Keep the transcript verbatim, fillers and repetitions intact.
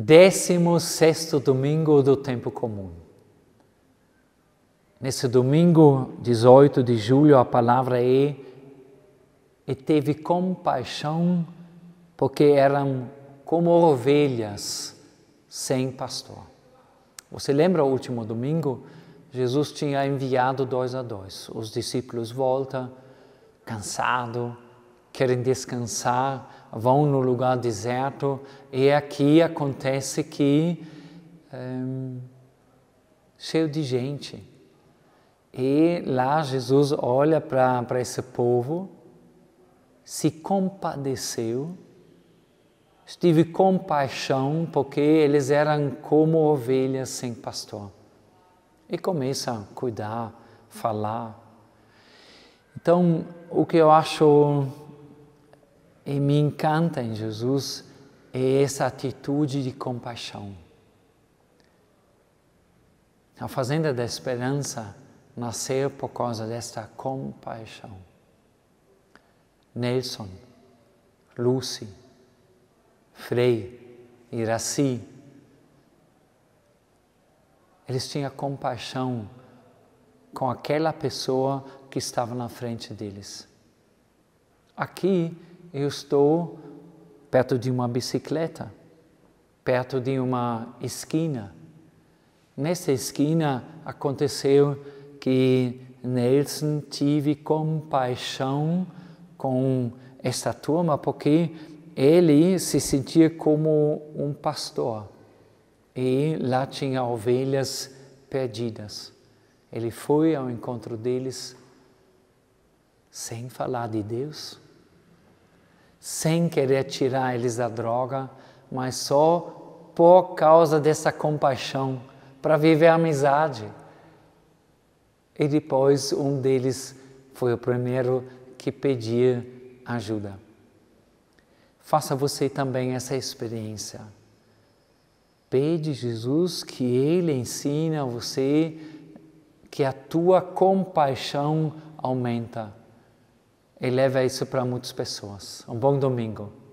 décimo sexto domingo do tempo comum. Nesse domingo, dezoito de julho, a palavra é e teve compaixão porque eram como ovelhas sem pastor. Você lembra o último domingo? Jesus tinha enviado dois a dois. Os discípulos voltam, cansados, querem descansar, vão no lugar deserto e aqui acontece que um, cheio de gente. E lá Jesus olha para esse povo, se compadeceu, tive compaixão porque eles eram como ovelhas sem pastor. E começa a cuidar, falar. Então, o que eu acho e me encanta em Jesus é essa atitude de compaixão. A Fazenda da Esperança nasceu por causa desta compaixão. Nelson, Lucy, Frei, Iraci, eles tinham compaixão com aquela pessoa que estava na frente deles. Aqui eu estou perto de uma bicicleta, perto de uma esquina. Nessa esquina aconteceu que Nelson teve compaixão com esta turma porque ele se sentia como um pastor e lá tinha ovelhas perdidas. Ele foi ao encontro deles sem falar de Deus, sem querer tirar eles da droga, mas só por causa dessa compaixão, para viver a amizade. E depois um deles foi o primeiro que pedia ajuda. Faça você também essa experiência. Pede Jesus que Ele ensine a você que a tua compaixão aumenta. E leva isso para muitas pessoas. Um bom domingo.